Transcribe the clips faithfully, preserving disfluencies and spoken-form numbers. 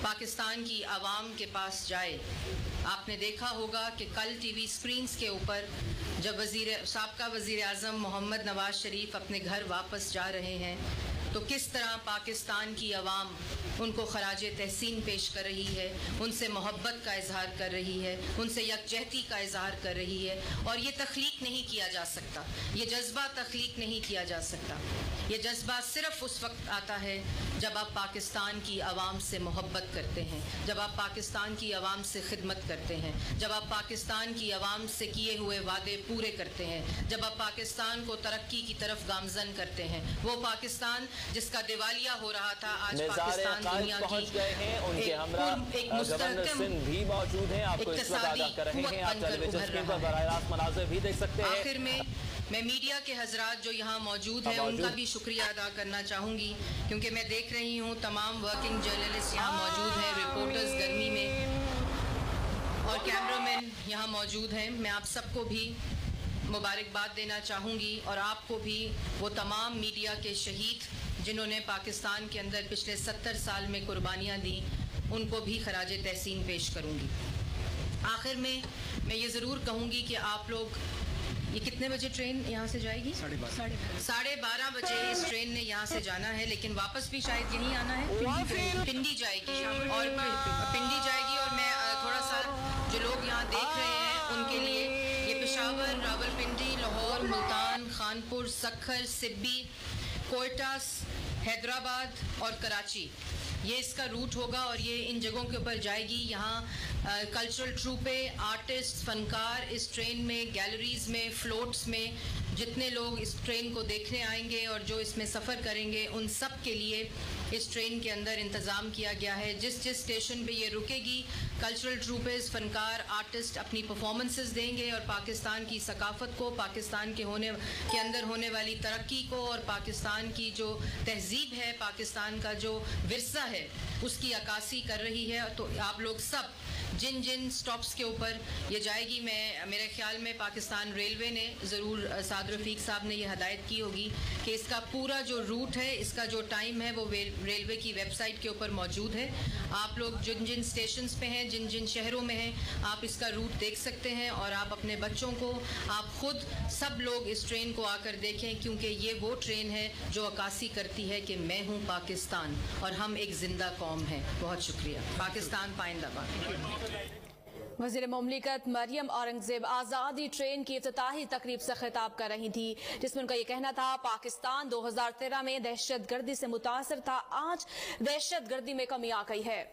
پاکستان کی عوام کے پاس جائے. آپ نے دیکھا ہوگا کہ کل ٹی وی سکرینز کے اوپر جب وزیر سابقہ وزیر اعظم محمد نواز شریف اپنے گھر واپس جا رہے ہیں تو کس طرح پاکستان کی عوام ان کو خراج تحسین پیش کر رہی ہے, ان سے محبت کا اظہار کر رہی ہے, ان سے یکجہتی کا اظہار کر رہی ہے. اور یہ تخلیق نہیں کیا جا سکتا, یہ جذبہ تخلیق نہیں کیا جا سکتا. یہ جذبہ صرف اس وقت آتا ہے جب آپ پاکستان کی عوام سے محبت کرتے ہیں, جب آپ پاکستان کی عوام سے خدمت کرتے ہیں, جب آپ پاکستان کی عوام سے کیے ہوئے وعدے پورے کرتے ہیں, جب آپ پاکستان کو ترقی کی طرف گامزن کرتے ہیں. وہ پاکستان جس کا دیوالیہ ہو رہا تھا, آج پاکستان دنیا پہنچ گئے ہیں. ان کے ہمراہ ایک گورنر سندھ بھی موجود ہیں. آپ کو اس وقت آگاہ کر رہے ہیں, آپ ٹیلی ویژن اسکرین پر براہ راست مناظر بھی دیکھ سکتے ہیں. آخر میں میں میڈیا کے حضرات جو یہاں موجود ہیں ان کا بھی شکریہ ادا کرنا چاہوں گی, کیونکہ میں دیکھ رہی ہوں تمام ورکنگ جرنلسٹ یہاں موجود ہیں, رپورٹرز گرمی میں اور کیمرہ مین یہاں موجود ہیں. میں آپ سب کو بھی مبارکباد دینا چاہوں گی اور آپ کو بھی وہ تمام میڈیا کے شہید جنہوں نے پاکستان کے اندر پچھلے ستر سال میں قربانیاں دیں ان کو بھی خراج تحسین پیش کروں گی. آخر میں میں یہ ضرور کہوں گی کہ آپ لوگ, یہ کتنے بجے ٹرین یہاں سے جائے گی؟ ساڑھے بارہ ساڑھے بارہ بجے اس ٹرین نے یہاں سے جانا ہے, لیکن واپس بھی شاید یہیں آنا ہے. پنڈی جائے گی اور پنڈی جائے گی. اور میں تھوڑا سا جو لوگ یہاں دیکھ رہے ہیں ان کے لیے یہ پشاور, راولپنڈی, لاہور, ملتان, خانپور, سکھر, سبی, کوئٹہ, حیدرآباد اور کراچی, یہ اس کا روٹ ہوگا اور یہ ان جگہوں کے اوپر جائے گی. یہاں کلچرل ٹروپیں, آرٹسٹ, فنکار اس ٹرین میں, گیلریز میں, فلوٹس میں جتنے لوگ اس ٹرین کو دیکھنے آئیں گے اور جو اس میں سفر کریں گے ان سب کے لیے اس ٹرین کے اندر انتظام کیا گیا ہے. جس جس اسٹیشن پہ یہ رکے گی کلچرل ٹروپز, فنکار, آرٹسٹ اپنی پرفارمنسز دیں گے اور پاکستان کی ثقافت کو, پاکستان کے ہونے کے اندر ہونے والی ترقی کو اور پاکستان کی جو تہذیب ہے, پاکستان کا جو ورثہ ہے اس کی عکاسی کر رہی ہے. تو آپ لوگ سب جن جن سٹاپس کے اوپر یہ جائے گی, میں میرے خیال میں پاکستان ریلوے نے ضرور, سعد رفیق صاحب نے یہ ہدایت کی ہوگی کہ اس کا پورا جو روٹ ہے, اس کا جو ٹائم ہے وہ ریلوے کی ویب سائٹ کے اوپر موجود ہے. آپ لوگ جن جن اسٹیشنز پہ ہیں, جن جن شہروں میں ہیں, آپ اس کا روٹ دیکھ سکتے ہیں اور آپ اپنے بچوں کو, آپ خود سب لوگ اس ٹرین کو آ کر دیکھیں, کیونکہ یہ وہ ٹرین ہے جو عکاسی کرتی ہے کہ میں ہوں پاکستان اور ہم ایک زندہ قوم ہیں. بہت شکریہ. پاکستان پائندہ باد. وزیر مملکت مریم اورنگزیب آزادی ٹرین کی افتتاحی تقریب سے خطاب کر رہی تھی, جس میں ان کا یہ کہنا تھا پاکستان دو ہزار تیرہ میں دہشت گردی سے متاثر تھا, آج دہشت گردی میں کمی آ گئی ہے.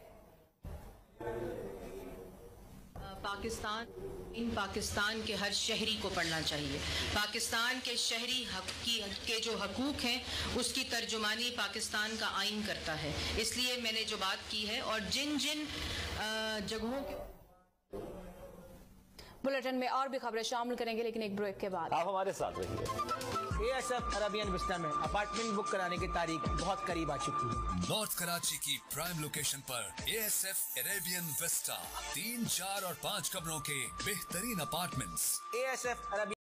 پاکستان ان پاکستان کے ہر شہری کو پڑھنا چاہیے. پاکستان کے شہری حق کی کے جو حقوق ہیں اس کی ترجمانی پاکستان کا آئین کرتا ہے. اس لیے میں نے جو بات کی ہے اور جن جن جگہوں کے بلیٹن میں اور بھی خبریں شامل کریں گے, لیکن ایک بریک کے بعد آپ ہمارے ساتھ رہیے. اے ایس ایف عربین وسطی میں اپارٹمنٹ بک کرانے کی تاریخ بہت قریب آ چکی ہے. نارتھ کراچی کی پرائم لوکیشن پر اے ایس ایف عربین وسطی, تین, چار اور پانچ کمروں کے بہترین apartments. A S F Arabian